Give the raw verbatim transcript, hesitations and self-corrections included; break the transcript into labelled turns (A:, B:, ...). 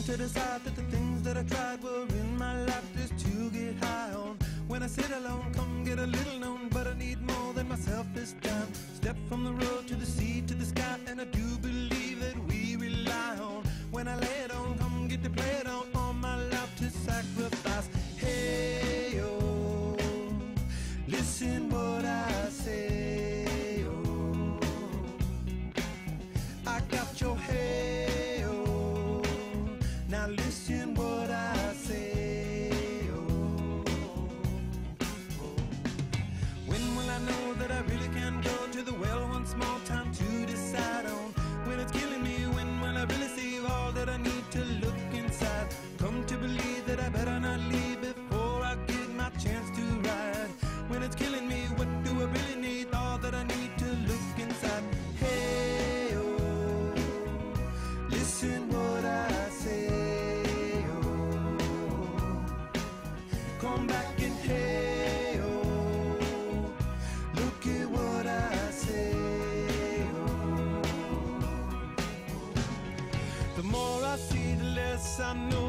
A: to decide that the things that I tried were in my life just to get high on. When I sit alone, come get a little known, but I need more than myself this time. Step from the road to the sea to the sky, and I do believe that we rely on. When I lay it on, come get to play it on, all my life to sacrifice. Hey, oh, listen what I say, oh, I got your hey, oh, now listen what I say, oh, oh. When will I know that I really can go to the well once more? Time to decide on when it's killing me. When will I really see all that I need to look inside? Come to believe that I better not leave before I get my chance to ride. When it's killing me, what do I really need? All that I need to look inside. Hey, oh, listen what I say, oh, come back and hey, oh, look at what I say, oh. The more I see, the less I know.